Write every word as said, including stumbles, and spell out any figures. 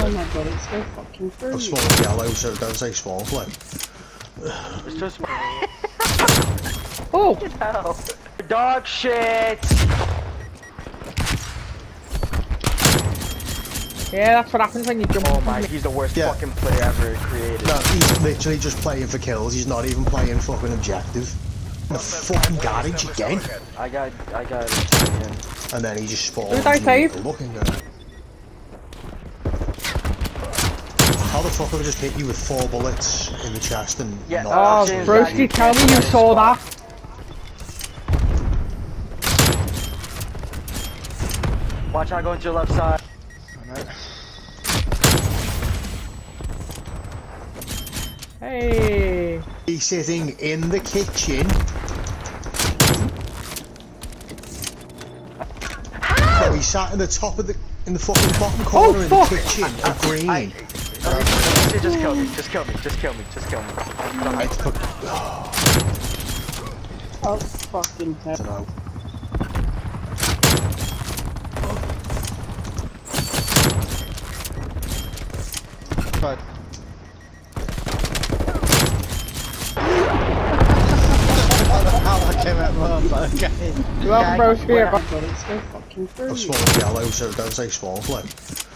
Oh my god, it's so fucking free. I'm spawned yellow, so don't say spawn flip. It's just Oh! hell. Dog shit! Yeah, that's what happens when you jump Oh on my, me. he's the worst Yeah. fucking player ever created. No, he's literally just playing for kills, he's not even playing fucking objective. The fucking garage again. I got, I got it again. And then he just spawns. Who did I save? Looking at it. How the fuck have I just hit you with four bullets in the chest and Yeah, not Oh, James, Broski, tell me you saw that. Watch out, go into your left side. Hey. He's sitting in the kitchen. So he sat in the top of the, in the fucking bottom corner Oh, in fuck. the kitchen, agreeing. I, I, just kill me, just kill me, just kill me, just kill me. I put, Oh, fucking hell. I don't know. But I came out motherfucker. You have Broski here. Oh my god, it's so fucking free. I'm spawned yellow, so don't say spawn flip.